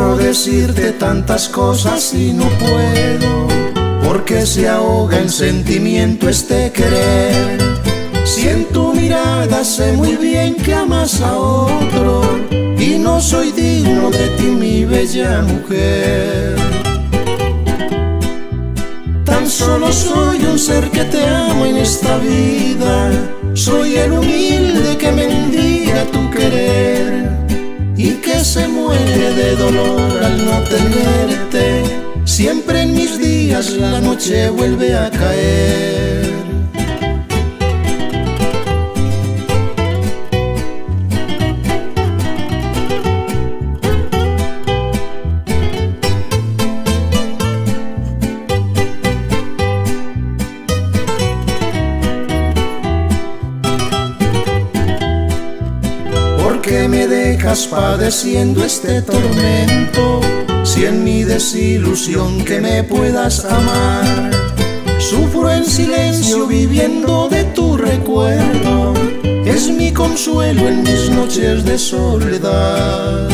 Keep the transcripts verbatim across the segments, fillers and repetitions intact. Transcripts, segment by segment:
Quiero decirte tantas cosas y no puedo, porque se ahoga en sentimiento este querer. Si en tu mirada sé muy bien que amas a otro, y no soy digno de ti, mi bella mujer. Tan solo soy un ser que te amo en esta vida, soy el humilde que mendiga tu querer, y que se muere de dolor al no tenerte. Siempre en mis días la noche vuelve a caer. ¿Por qué me dejas padeciendo este tormento? Si en mi desilusión que me puedas amar, sufro en silencio viviendo de tu recuerdo, es mi consuelo en mis noches de soledad.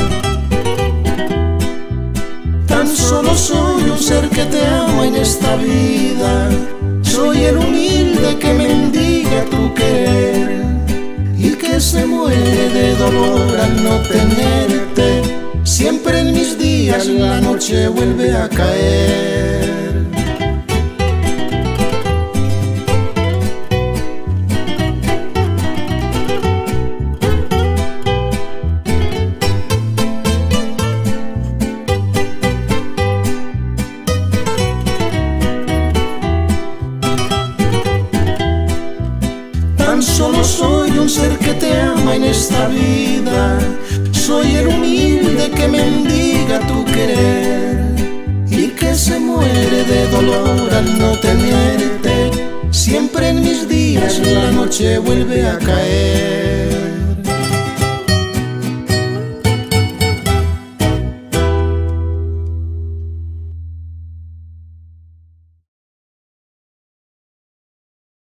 Tan solo soy un ser que te ama en esta vida, soy el humilde que mendiga tu querer, y que se muere de dolor al no tenerte. Siempre en mis días la noche vuelve a caer. Tan solo soy un ser que te ama en esta vida, soy el humilde que mendiga tu querer, y que se muere de dolor al no tenerte. Siempre en mis días la noche vuelve a caer.